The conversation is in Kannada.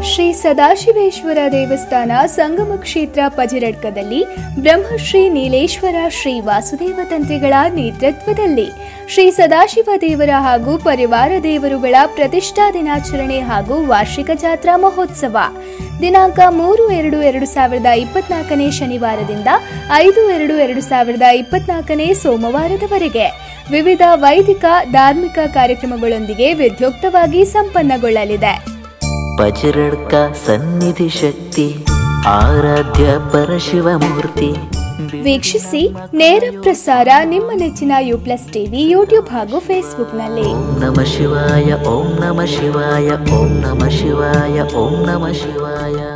ಶ್ರೀ ಸದಾಶಿವೇಶ್ವರ ದೇವಸ್ಥಾನ ಸಂಗಮ ಕ್ಷೇತ್ರ ಪಜಿರಡ್ಕದಲ್ಲಿ ಬ್ರಹ್ಮಶ್ರೀ ನೀಲೇಶ್ವರ ಶ್ರೀ ವಾಸುದೇವ ತಂತ್ರಿಗಳ ನೇತೃತ್ವದಲ್ಲಿ ಶ್ರೀ ಸದಾಶಿವ ದೇವರ ಹಾಗೂ ಪರಿವಾರ ದೇವರುಗಳ ಪ್ರತಿಷ್ಠಾ ದಿನಾಚರಣೆ ಹಾಗೂ ವಾರ್ಷಿಕ ಜಾತ್ರಾ ಮಹೋತ್ಸವ ದಿನಾಂಕ 3-2-2024 ಶನಿವಾರದಿಂದ 5-2-2024 ಸೋಮವಾರದವರೆಗೆ ವಿವಿಧ ವೈದಿಕ ಧಾರ್ಮಿಕ ಕಾರ್ಯಕ್ರಮಗಳೊಂದಿಗೆ ವಿಧ್ಯುಕ್ತವಾಗಿ ಸಂಪನ್ನಗೊಳ್ಳಲಿದೆ. ಪಜಿರಡ್ಕ ಸನ್ನಿಧಿ ಶಕ್ತಿ ಆರಾಧ್ಯ ಪರಶಿವಮೂರ್ತಿ ವೀಕ್ಷಿಸಿ ನೇರ ಪ್ರಸಾರ ನಿಮ್ಮ ನೆಚ್ಚಿನ U+ ಟಿವಿ ಯೂಟ್ಯೂಬ್ ಹಾಗೂ ಫೇಸ್ಬುಕ್ನಲ್ಲಿ. ಓಂ ನಮಃ ಶಿವಾಯ, ಓಂ ನಮಃ ಶಿವಾಯ, ಓಂ ನಮಃ ಶಿವಾಯ, ಓಂ ನಮಃ ಶಿವಾಯ.